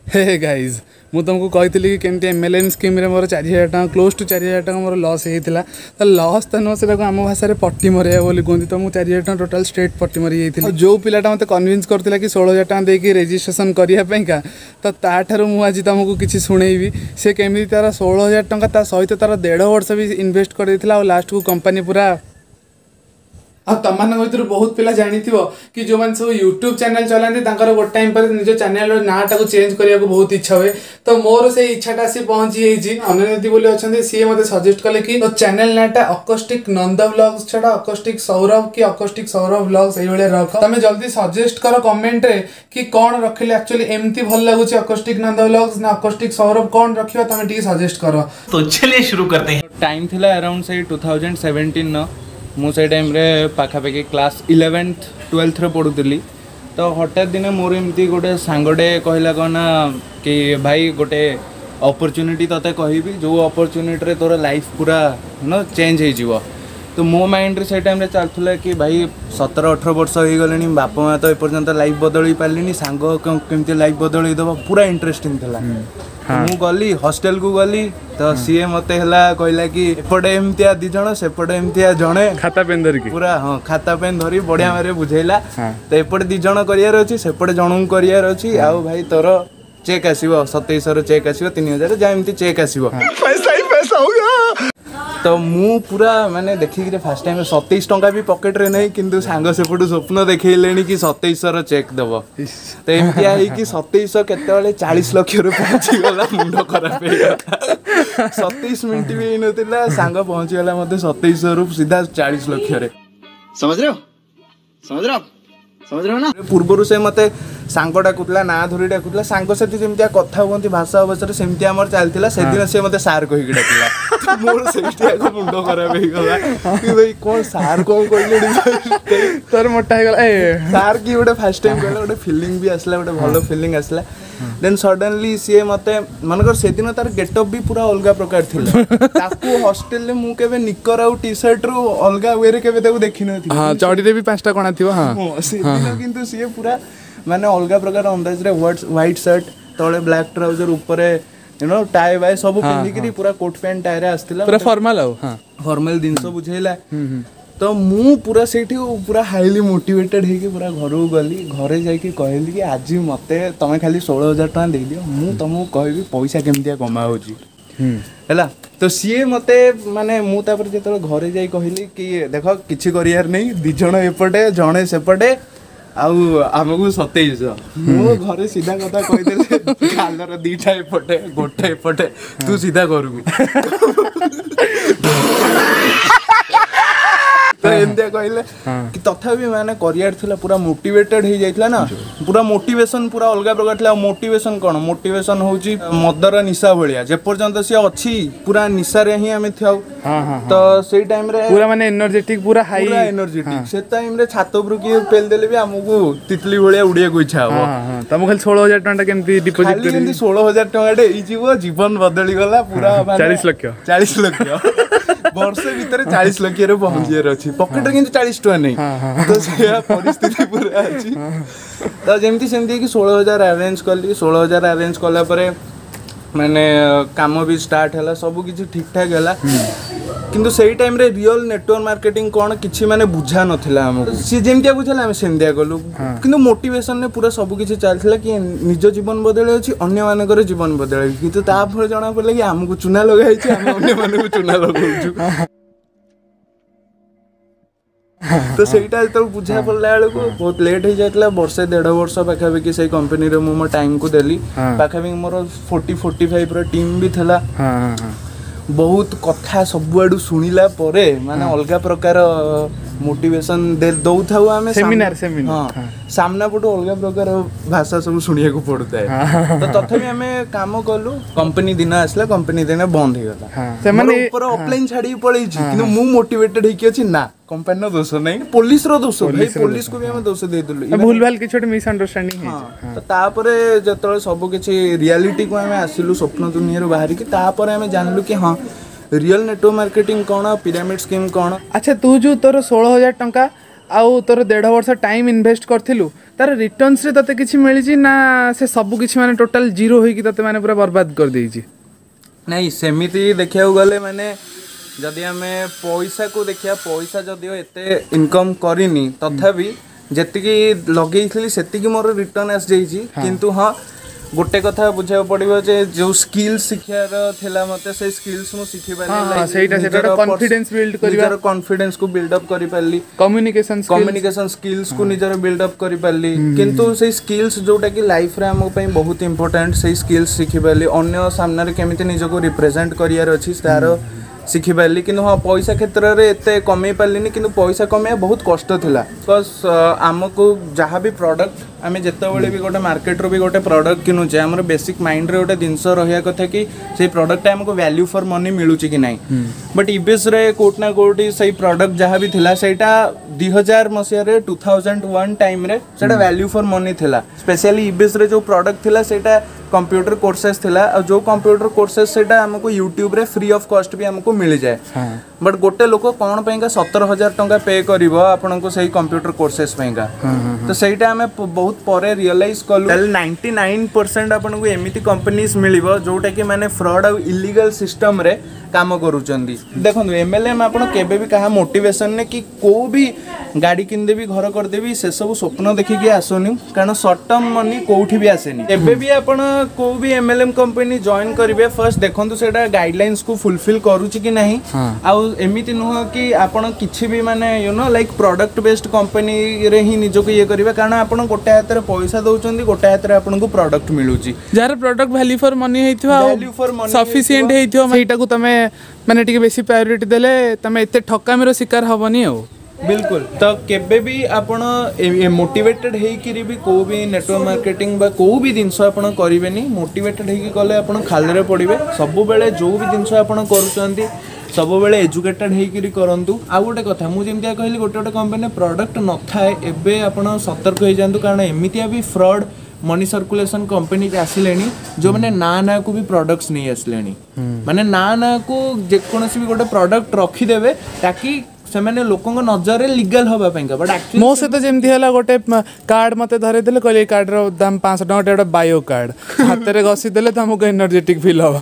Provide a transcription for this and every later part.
Hey guys मु तुमको कही कि केमती MLM स्कीम रे मोर 4000 टका क्लोज टू 4000 टका मोर लॉस होता तो लॉस तो नुह से आम भाषा में पट्टी मरिया बोली कहते तो मुझे 4000 टका टोटाल स्ट्रेट पट्टी मरी जाती जो पिलाटा मत कन्विन्स करता कि 16000 टका देकी रेजिस्ट्रेशन करने तो ताठार मुझे तुमको किसी शुणेबी सी केमी तार 16000 टका सहित तार 1.5 वर्ष भी इन्वेस्ट कर लास्ट को कंपनी पूरा तुम भर बहुत पिला जानी कि जो मैंने सब यूट्यूब चैनल चलाते गोटे टाइम पर निज चैनल ना टाक चेंज करने को बहुत इच्छा हुए तो मोर से इच्छाटा आसी पहुंची जाइए अनन्यति बोली अच्छा सी मत सजेस्ट कले कि तो चैनल नाटा अकस्टिक नंद व्लॉग्स छड़ा अकस्टिक सौरभ कि अकस्टिक सौरभ व्लॉग्स ये रख तुम जल्दी सजेस्ट कर कमेंट रे कि कौन रखिले एक्चुअली एमती भल लगुच अकस्टिक नंद व्लॉग्स ना अकस्टिक सौरभ कौन रखियो तुम टी सजेस्ट कर। तो चलिए शुरू करते हैं। टाइम थिला अराउंड से 2017 न मु से टाइम रे पाखापाखि क्लास 11th 12th रे पढ़ुली तो हठात दिने मोर एमती गोटे सांगटे कहला कना कि भाई गोटे अपॉर्चुनिटी तते कहबी जो अपॉर्चुनिटी रे तोर लाइफ पूरा न चेंज हो जीवो तो मो माइंड रे से टाइम रे चलथुला कि भाई 17-18 वर्ष हो गलेनी बापा माँ तो एपर्यंत लाइफ बदल पार्ली सांग केमती लाइफ बदल दबा पूरा इंटरेस्टिंग थिला। मु गली हॉस्टल को गली तो सी मत कहला कि एपटे एमतिया दी जण सेपटे एमतिया जणे खाता पेन धरिकी पूरा हाँ खाता पेन धरी बढ़िया मारे बुझेला तो एपटे दी जण करियार अछि सेपटे जणू करियार अछि आउ भाई तोर चेक आसीबो 2700 चेक आसीबो 3000 जा एमती चेक आसीबो पैसा ही पैसा होगा तो मु पूरा माने देखिक फास्ट टाइम 27 टंका भी पॉकेट रे नहीं किंतु सांग सेपटू स्वप्न देखैलेनी कि 2700 चेक दबो तो एमतिया है कि 2700 केतेबेले 40 लाख रे पहुंची गला मुंडो खराब हे 27 मिनिट भी नथिला सांग पहुंची गला मते 2700 रु सीधा 40 लाख रे समझ रहे हो ना पूर्व से मते सांगटा कुतला ना धरी डाकुतला सांग सती जेमतिया कथा होंती भाषा अवसर सेमति हमर चलतिला से दिन से मते सार कहि डाकिला मोर सेमतिया को मुंडो खराब हे गला कि भाई कोन सार कोन कहले तोर मोटा हे गला ए सार की गोटे फर्स्ट टाइम कहला गोटे फीलिंग भी आसला गोटे भलो फीलिंग आसला देन सडनली सी मते मनकर से दिन तार गेटअप भी पूरा अलगा प्रकार थिला ताकू हॉस्टल ले मु केबे निकर आउ टी शर्ट रो अलगा वे रे केबे ताकू देखि नथि हां चौड़ी रे भी पांचटा कोना थिवो हां से दिन किंतु सी पूरा माने अलगा प्रकार अंदाज रे व्हाइट शर्ट तळे ब्लैक ट्राउजर ऊपर यू नो टाई वाई सब पिंधिकरी पूरा कोट पैंट टाई रे आस्तिला पूरा फॉर्मल हो हां फॉर्मल दिन सब बुझेला तो मु पूरा सेठी पूरा हाईली मोटिवेटेड हे कि पूरा घर गली घरे जाई कि कहली कि आज मते तमे खाली 16000 टका दे दियो मु तुमको कहबी पैसा केमतिया कमा होची हैला तो सीए मते माने मु तापर जेतले घरे जाई कहली कि देखो किछि करियार नहीं दी जण एपटे जणे सेपटे आउ आमको 2700 मु घरे सीधा कथा कहि देले गालर दीटा एपटे गोटे एपटे तू सीधा करबी तो एमतिया कहले कि तथापि माने करियर थिला पूरा मोटिवेटेड हो जाइतला ना पूरा मोटिवेशन पूरा अलगा प्रकार थिला मोटिवेशन कोन मोटिवेशन होची मदर निशा भलिया जे पर्यंत से अछि पूरा निशा रे ही हमें थियाउ तो सेई टाइम रे पूरा माने एनर्जेटिक पूरा हाई पूरा एनर्जेटिक से टाइम रे छात ऊपर की पेल देले भी हमको तितली भलिया उड़िया को इच्छा हो हां तम खाली 16000 टका केमती डिपॉजिट करी खाली 16000 टका डे ई जीवन बदली गला पूरा 40 लाख वर्ष भीतर 40 लाख रे पहुंचियर अछि पॉकेट किंतु 40 टका नहीं तो से परिस्थिति पूरा अछि तो जेमती सेमती कि 16000 अरेंज करली 16000 अरेंज कला परे माने काम भी स्टार्ट हला सब किछि ठीक ठाक हला किंतु सेही टाइम रे रियल नेटवर्क मार्केटिंग कोन किछि माने बुझा नथिला हमको से जेमतिया बुझला हम सेमतिया गलु किंतु मोटिवेशन ने पूरा सब किछि चलथिला कि निज जीवन बदले अछि अन्य मानकर जीवन बदले किंतु ता फल जणा पड़ले कि हमको चुना लगाई छी हम अन्य मानकु चुना लगाउछु तो सेटा तो बुझा पड़ला बेलू बहुत लेट हो जाता वर्षे 1.5 वर्ष पाखापाखि से कंपनी रे मो टाइम को देली पाखापाखि मोर 40-45 टीम भी थिला बहुत कथा सबुआडू शुणिला परे माने अलगा प्रकार मोटिवेशन दौ थाउ आमे सेमिनार सामना पटो अलगा प्रकार भाषा सब सुनिया को पड़ता है तो तथापि हमें काम कलु कंपनी दिन आसला कंपनी दिन बंद हो गला से माने ऊपर ऑफलाइन छाड़ी पळै छी किंतु मु मोटिवेटेड हेकी अछि ना कंपनी रो दोष नहीं पुलिस रो दोष भाई पुलिस को भी हम दोष दे दलु भूल भाल कि छोटे मिसअंडरस्टैंडिंग है तो तापरे जतले सब किछि रियलिटी को हमें आसिलु स्वप्न दुनिया रो बाहर कि तापरे हमें जानलु कि हां रियल नेटवर्क मार्केटिंग कोन पिरामिड स्कीम कोन। अच्छा तू जो तोर 16000 टंका आउ तोर 1.5 वर्ष टाइम इन्वेस्ट करथिलु तार रिटर्न्स रे तते किछि मिलिछि ना से सब किछि माने टोटल जीरो होई कि तते माने पूरा बर्बाद कर देइछि? नहीं सेमिति देखिया गले माने जदि आमे पैसा को देखिया पैसा जदिओ एते इनकम करिनी तथापि जेतिकी लगेइथली सेतिकी मोर रिटर्न आस जाइछि किंतु हां गोटे कथा बुझा पड़ो जे जो स्किल्स शिक्षार थिला मते से स्किल्स मु शिखि पाली सेटा कॉन्फिडेंस बिल्ड करिवा निजर कॉन्फिडेंस को बिल्ड अप करि पाली कम्युनिकेशन स्किल्स को निजर बिल्ड अप करि पाली किंतु से स्किल्स जोटा कि लाइफ रे हम पई बहुत इंपोर्टेंट से स्किल्स शिखि पाली अन्य सामने रे केमिति निजको रिप्रेजेंट करियार अछि तार शिखि पाली कि हाँ पैसा क्षेत्र में एत कमे पार्ली कि पैसा कमे बहुत कष्ट थिला बिकज आमको जहाँ भी प्रोडक्ट आम जिते भी गोटे मार्केट रू भी गोटे प्रोडक्ट किनुचे आम बेसिक माइंड रे गोटे जिनस रहा कथा कि से प्रोडक्ट आमको वैल्यू फॉर मनी मिलूँ कि नहीं बट इबेस रे कोट ना कोटी से प्रोडक्ट जहाँ भी थिला सेटा 2000 मसीह 2001 टाइम रे सेटा वैल्यू फॉर मनी थिला स्पेशली इबेस रे जो प्रोडक्ट थिला सेटा कंप्यूटर कोर्सेस थिला और जो कंप्यूटर कोर्सेस सेटा हमको यूट्यूब रे फ्री ऑफ कॉस्ट भी हमको मिल जाए बट गोटे लोक कौन पैंका 17,000 टंका पे करिवो आपन को सही कंप्यूटर कोर्सेस पैंका तो सेटा हमें बहुत परे रियलाइज कलु 99% आपन को एमिति कंपनीज मिलिबो जोटा कि माने फ्रॉड और इलीगल सिस्टम रे काम करूचंदी देखो एमएलएम आपन केबे भी कहा मोटिवेशन ने कि को भी गाड़ी किन देबी घर कर देबी से सब स्वप्न देखि के आसोनी कारण शॉर्ट टर्म मनी कोठी भी आसेनी एबे भी आपन को भी एमएलएम कंपनी जॉइन करिवे फर्स्ट देखंतु सेटा गाइडलाइंस को फुलफिल करूची कि नहीं आ एमिति नुह कि आपन किछि भी माने you know like product based company रे ही निजो को ये करिवे कारण आपन गोटे हाथ रे पैसा दउचंदी गोटे हाथ रे आपन को प्रोडक्ट मिलुची जार प्रोडक्ट वैल्यू फॉर मनी हेइथवा वैल्यू फॉर मनी सफिशिएंट हेइथवा सेटा को तमे माने टिके बेसी प्रायोरिटी देले तमे एते ठकामीर शिकार हबनी हो बिल्कुल तो केबे भी आपण मोटिवेटेड हेकि भी को भी नेटवर्क मार्केटिंग बा को भी जिनस आपण करिवेनी मोटिवेटेड हेकि कले आपण खालरे पड़िबे सब बेले जो भी जिनस आपण करूचंती सब बेले एजुकेटेड हेकि करंतु आ गोटे कथा मु जेमतिया कहली गोटे गोटे कंपनी प्रोडक्ट न थाए एबे आपण सतर्क हो जांतु कारण एमितिया भी फ्रॉड मनी सर्कुलेशन कंपनी के आसिलेनी जो माने ना को भी प्रोडक्ट्स नहीं आसिलेनी माने ना को जे कोनोसी भी गोटे प्रोडक्ट रखी देबे ताकि से माने लोकों को नजर रे लीगल होबा पैंका बट एक्चुअली मो से तो जेमती हला गोटे कार्ड मते धरे देले कहले कार्ड रो दाम 500 टका एटा बायो कार्ड हाथ रे घसी देले त हमको एनर्जेटिक फील होबा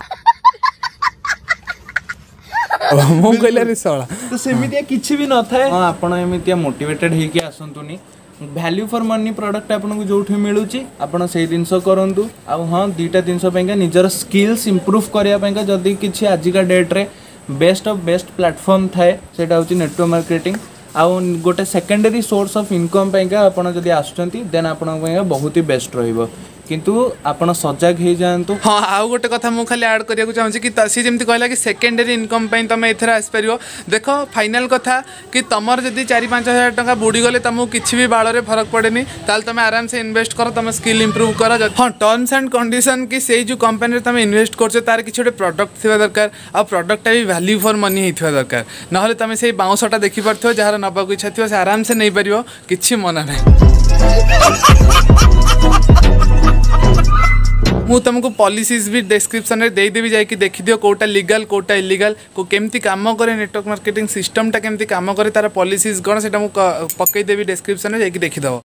मो कहले रे साला तो सेमितिया किछि भी न थाए हां आपण एमितिया मोटिवेटेड हे कि आसंतुनी वैल्यू फॉर मनी प्रोडक्ट आपन को जोठी मिलुची आपण सेही दिनस करंतु आ हां दीटा दिनस पैंका निजर स्किल्स इंप्रूव करिया पैंका जदी किछि आजिका डेट रे बेस्ट ऑफ बेस्ट प्लेटफॉर्म थाए सेटा होची नेटवर्क मार्केटिंग आउ गोटे सेकेंडरी सोर्स ऑफ इनकम पैंका आपण जदी आसुचंती देन आपण पैंका बहुत ही बेस्ट रहिबो किंतु आपण सजग हे जानतु हां आउ गोटे कथा मु खाली ऐड करिया चाहूँ कि सी जेमती कहला कि सेकेंडरी इनकम पई तमे एथरा आस परियो देखो फाइनल कथा कि तमर जदी 4-5 हजार टका बुडी गले तमु किछि भी बाळ रे फरक पड़ेनी ताल तमे आराम से इन्वेस्ट करो तमे स्किल इंप्रूव करो हां टर्म्स एंड कंडीशन कि सेही जो कंपनी रे तमे इन्वेस्ट करछो तार किछि गोटे प्रोडक्ट थिबा दरकार आ प्रोडक्ट भी वैल्यू फॉर मनी हेथिबा दरकार नहले तमे सेही बाउंसटा देखि परथो जहार नबाकू इच्छा थिबो से आराम से नै परियो किछि मना नै मु तुमको पॉलिसीज भी डिस्क्रिप्शन रे दे देबी जाय कि देखि दियो कोटा लीगल कोटा इलीगल को केमती काम करे नेटवर्क मार्केटिंग सिस्टम टा केमती काम करे तार पॉलिसीज गण सेटा मु पक्कै देबी डिस्क्रिप्शन रे जाय कि देखि दो।